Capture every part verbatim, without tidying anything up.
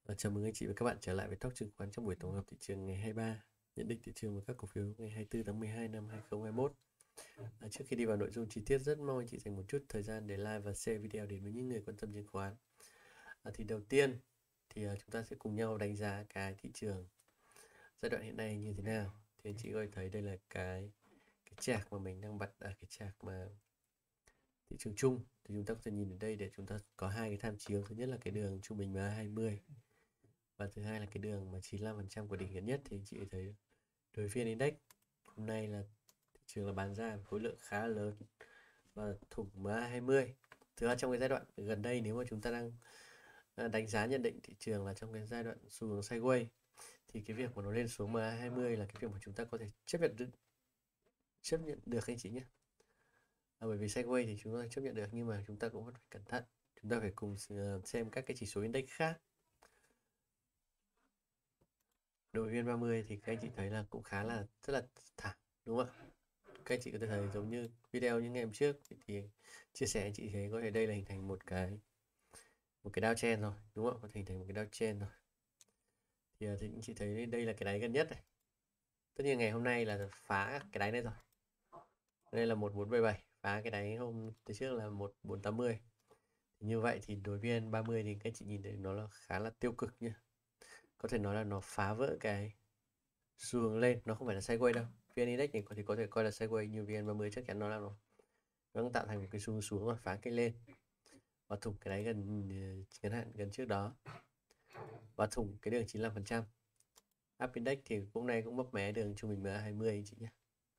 Ờ, Chào mừng anh chị và các bạn trở lại với Talk chứng khoán trong buổi tổng hợp thị trường ngày hai mươi ba, nhận định thị trường và các cổ phiếu ngày hai mươi tư tháng mười hai năm hai nghìn không trăm hai mươi mốt. À, trước khi đi vào nội dung chi tiết, rất mong anh chị dành một chút thời gian để like và share video đến với những người quan tâm chứng khoán. À, thì đầu tiên thì à, chúng ta sẽ cùng nhau đánh giá cái thị trường giai đoạn hiện nay như thế nào. Thì anh chị có thể thấy đây là cái cái chart mà mình đang bật, à, cái chart mà thị trường chung. Thì chúng ta có thể nhìn ở đây để chúng ta có hai cái tham chiếu. Thứ nhất là cái đường trung bình em a hai mươi. Và thứ hai là cái đường mà chín mươi lăm phần trăm của đỉnh gần nhất. Thì anh chị thấy đối phiên index hôm nay là thị trường là bán ra khối lượng khá lớn và thủng em a hai mươi. Thứ hai, trong cái giai đoạn gần đây, nếu mà chúng ta đang đánh giá nhận định thị trường là trong cái giai đoạn xu hướng sideways, thì cái việc mà nó lên xuống em a hai mươi là cái việc mà chúng ta có thể chấp nhận được chấp nhận được anh chị nhé. À, bởi vì sideways thì chúng ta chấp nhận được, nhưng mà chúng ta cũng phải cẩn thận. Chúng ta phải cùng xem các cái chỉ số index khác. Đội viên ba mươi thì các anh chị thấy là cũng khá là rất là thẳng, đúng không ạ? Các anh chị có thể thấy giống như video những ngày hôm trước thì, thì chia sẻ anh chị thấy có thể đây là hình thành một cái một cái downtrend rồi, đúng không? Có thể hình thành một cái downtrend rồi. Thì, thì anh chị thấy đây là cái đáy gần nhất này. Tất nhiên ngày hôm nay là phá cái đáy này rồi. Đây là một bốn bảy bảy, phá cái đáy hôm từ trước là một bốn tám mươi. Như vậy thì đối viên ba mươi thì các anh chị nhìn thấy nó là khá là tiêu cực nhá. Có thể nói là nó phá vỡ cái xu hướng lên, nó không phải là sideways đâu. vê en Index thì có thể có thể coi là sideways, nhưng vê en ba mươi chắc chắn nó là nó nó đang tạo thành một cái xu hướng xuống và phá cái lên và thủng cái đáy gần ngắn hạn gần trước đó và thủng cái đường chín mươi lăm phần trăm. Up Index thì hôm nay cũng bấp mé đường trung bình em a hai mươi anh chị nhé.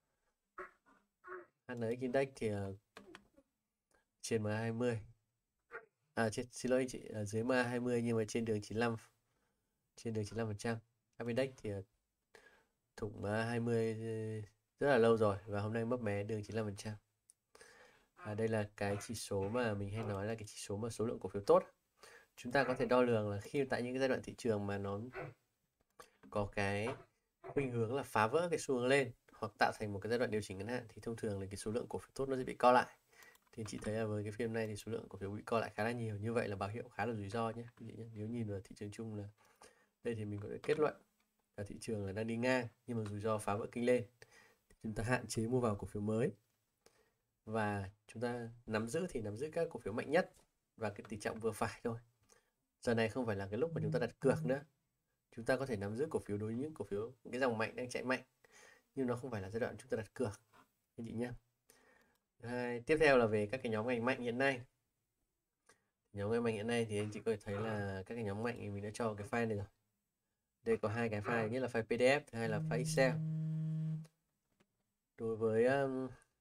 hát en ích Index thì uh, trên em a hai mươi, à trên, xin lỗi anh chị, uh, dưới em a hai mươi nhưng mà trên đường chín mươi lăm, trên đường chín mươi lăm phần trăm. Up Index thì uh, thủng em a hai mươi rất là lâu rồi và hôm nay bấp mé đường chín mươi lăm phần trăm. À, đây là cái chỉ số mà mình hay nói là cái chỉ số mà số lượng cổ phiếu tốt. Chúng ta có thể đo lường là khi tại những cái giai đoạn thị trường mà nó có cái khuynh hướng là phá vỡ cái xu hướng lên hoặc tạo thành một cái giai đoạn điều chỉnh ngắn hạn, thì thông thường là cái số lượng cổ phiếu tốt nó sẽ bị co lại. Thì chị thấy là với cái phiên này thì số lượng cổ phiếu bị co lại khá là nhiều, như vậy là báo hiệu khá là rủi ro nhé. Nếu nhìn vào thị trường chung là đây thì mình có thể kết luận là thị trường là đang đi ngang, nhưng mà rủi ro phá vỡ kênh lên thì chúng ta hạn chế mua vào cổ phiếu mới và chúng ta nắm giữ thì nắm giữ các cổ phiếu mạnh nhất và cái tỷ trọng vừa phải thôi. Giờ này không phải là cái lúc mà chúng ta đặt cược nữa. Chúng ta có thể nắm giữ cổ phiếu đối với những cổ phiếu, những cái dòng mạnh đang chạy mạnh, nhưng nó không phải là giai đoạn chúng ta đặt cược anh chị nhé. Hai, tiếp theo là về các cái nhóm ngành mạnh hiện nay. Nhóm ngành mạnh hiện nay thì anh chị có thể thấy là các cái nhóm mạnh thì mình đã cho cái file này rồi. Đây có hai cái file, nhất là file pê đê ép, thứ hai là file Excel. Đối với um,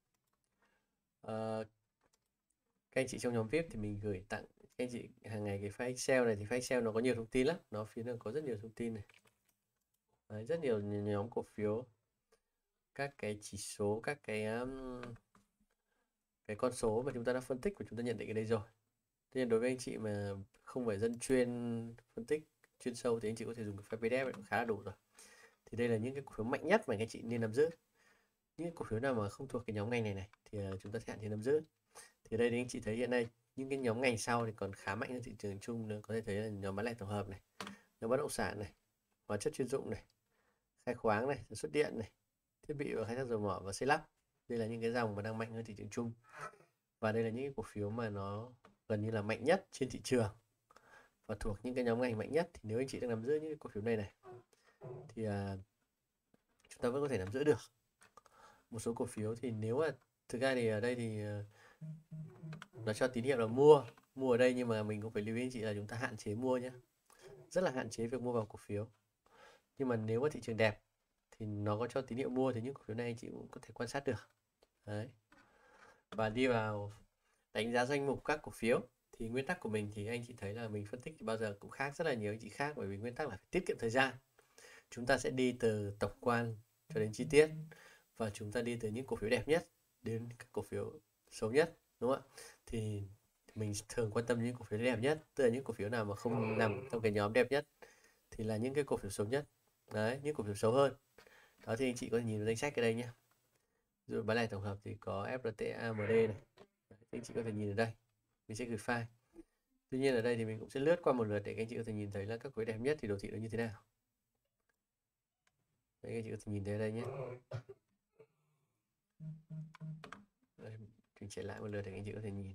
uh, các anh chị trong nhóm vê i pê thì mình gửi tặng các anh chị hàng ngày cái file Excel này. Thì file Excel nó có nhiều thông tin lắm, nó phía nó có rất nhiều thông tin này. Đấy, rất nhiều nhóm cổ phiếu, các cái chỉ số, các cái um, cái con số mà chúng ta đã phân tích và chúng ta nhận định ở đây rồi. Tuy nhiên đối với anh chị mà không phải dân chuyên phân tích chuyên sâu thì anh chị có thể dùng cái file pê đê ép cũng khá là đủ rồi. Thì đây là những cái cổ phiếu mạnh nhất mà anh chị nên nắm giữ. Những cổ phiếu nào mà không thuộc cái nhóm ngành này này thì chúng ta sẽ hạn chế nắm giữ. Thì đây thì anh chị thấy hiện nay những cái nhóm ngành sau thì còn khá mạnh hơn thị trường chung nữa. Có thể thấy là nhóm bán lẻ tổng hợp này, nhóm bất động sản này, hóa chất chuyên dụng này, khai khoáng này, sản xuất điện này, thiết bị và khai thác dầu mỏ và xây lắp. Đây là những cái dòng mà đang mạnh hơn thị trường chung. Và đây là những cái cổ phiếu mà nó gần như là mạnh nhất trên thị trường và thuộc những cái nhóm ngành mạnh nhất. Thì nếu anh chị đang nắm giữ những cái cổ phiếu này này thì uh, chúng ta vẫn có thể nắm giữ được. Một số cổ phiếu thì nếu mà thực ra thì ở đây thì uh, nó cho tín hiệu là mua mua ở đây, nhưng mà mình cũng phải lưu ý anh chị là chúng ta hạn chế mua nhé, rất là hạn chế việc mua vào cổ phiếu. Nhưng mà nếu mà thị trường đẹp thì nó có cho tín hiệu mua thì những cổ phiếu này anh chị cũng có thể quan sát được. Đấy. Và đi vào đánh giá danh mục các cổ phiếu thì nguyên tắc của mình thì anh chị thấy là mình phân tích thì bao giờ cũng khác rất là nhiều anh chị khác, bởi vì nguyên tắc là phải tiết kiệm thời gian. Chúng ta sẽ đi từ tổng quan cho đến chi tiết và chúng ta đi từ những cổ phiếu đẹp nhất đến các cổ phiếu xấu nhất, đúng không ạ? Thì mình thường quan tâm những cổ phiếu đẹp nhất, tức là những cổ phiếu nào mà không nằm trong cái nhóm đẹp nhất thì là những cái cổ phiếu xấu nhất. Đấy, những cổ phiếu xấu hơn. Đó thì anh chị có thể nhìn vào danh sách ở đây nhé. Rồi bán lẻ tổng hợp thì có ép lờ tê a em đê này. Đấy, anh chị có thể nhìn ở đây. Mình sẽ gửi file. Tuy nhiên ở đây thì mình cũng sẽ lướt qua một lượt để các anh chị có thể nhìn thấy là các khối đẹp nhất thì đồ thị nó như thế nào. Đấy, các anh chị có thể nhìn thấy ở đây nhé. Đây, mình chạy lại một lượt để các anh chị có thể nhìn.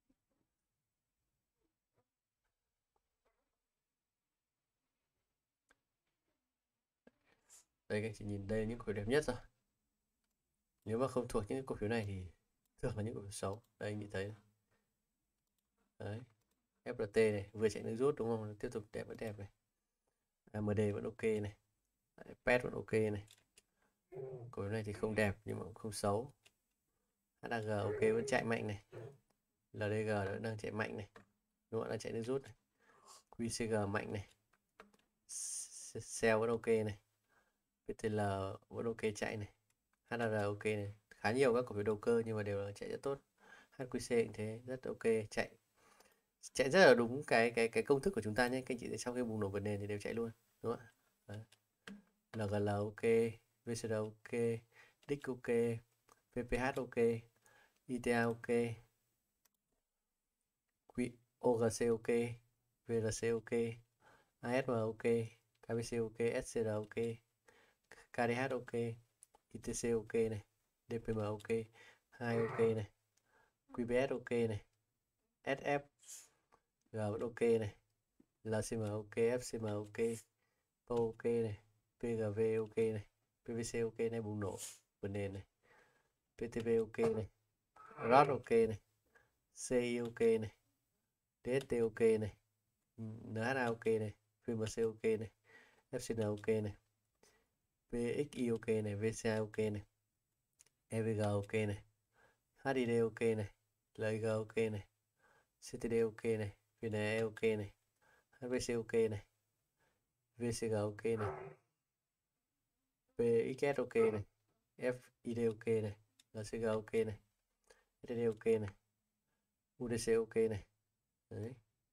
Đây, các anh chị nhìn đây là những khối đẹp nhất rồi. Nếu mà không thuộc những cổ phiếu này thì thường là những cổ phiếu xấu. Đây anh chị thấy. Đấy. ép lờ tê này vừa chạy nước rút đúng không? Tiếp tục đẹp vẫn đẹp này. a em đê vẫn ok này. Đấy, pê e tê vẫn ok này. Cổ phiếu này thì không đẹp nhưng mà cũng không xấu. hát a giê ok vẫn chạy mạnh này. lờ đê giê vẫn đang chạy mạnh này. Đúng không? Đang chạy nước rút này. quy xê giê mạnh này. Sell vẫn ok này. pê tê lờ vẫn ok chạy này. hát a rờ ok này. Khá nhiều các cổ phiếu đầu cơ nhưng mà đều là chạy rất tốt. hát quy xê cũng thế, rất ok, chạy chạy rất là đúng cái cái cái công thức của chúng ta nhé. Các anh chị thấy sau khi bùng nổ vượt nền thì đều chạy luôn, đúng không ạ? Đấy. lờ giê lờ ok, vê xê rờ ok, đê i xê ok, pê pê hát ok, i tê a ok, ô giê xê ok, vê rờ xê ok, a ét em ok, ca bê xê ok, ét xê rờ ok, ca đê hát ok, i tê xê ok này, đê pê em ok, hai ok này, quy bê ét ok này, ét ép G vẫn ok này, lờ xê em ok, ép xê em ok, pê ô ok này, pê giê vê ok này, pê vê xê ok này, bùng nổ vượt nền này, pê tê vê ok này, rờ o tê ok này, xê i ok này, đê ét tê ok này, en hát a ok này, vê em xê ok này, ép xê en ok này, pê ích i ok này, vê xê i ok này, e vê giê ok này, hát i đê ok này, lờ i giê ok này, xê tê đê ok này, vê en e ok này, hát vê xê ok này, vê xê giê ok này, pê ích ét ok này, ép i đê ok này, lờ xê giê ok này, ét đê ok này, u đê xê ok này. Đấy.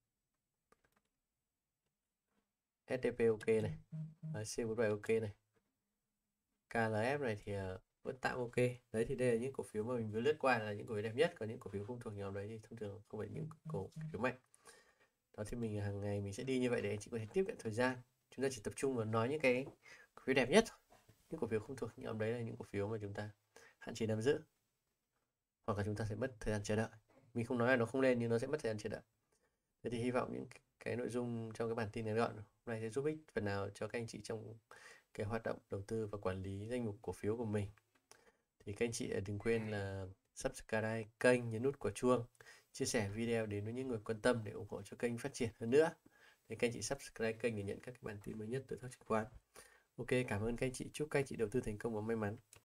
ét tê pê ok này, xê bốn bảy ok này, ca lờ ép này thì uh, vẫn tạm ok. Đấy thì đây là những cổ phiếu mà mình vừa lướt qua là những cổ phiếu đẹp nhất, còn những cổ phiếu không thuộc nhóm đấy thì thông thường không phải những cổ phiếu mạnh. Đó thì mình hàng ngày mình sẽ đi như vậy để anh chị có thể tiếp cận thời gian. Chúng ta chỉ tập trung vào nói những cái cổ phiếu đẹp nhất thôi. Những cổ phiếu không thuộc nhóm đấy là những cổ phiếu mà chúng ta hạn chế nắm giữ, hoặc là chúng ta sẽ mất thời gian chờ đợi. Mình không nói là nó không lên nhưng nó sẽ mất thời gian chờ đợi. Thế thì hy vọng những cái nội dung trong cái bản tin ngắn gọn hôm nay sẽ giúp ích phần nào cho các anh chị trong cái hoạt động đầu tư và quản lý danh mục cổ phiếu của mình. Thì các anh chị đừng quên là subscribe kênh, nhấn nút quả chuông, chia sẻ video đến với những người quan tâm để ủng hộ cho kênh phát triển hơn nữa. Thì các anh chị subscribe kênh để nhận các cái bản tin mới nhất từ Thao chứng khoán. Ok, cảm ơn các anh chị, chúc các anh chị đầu tư thành công và may mắn.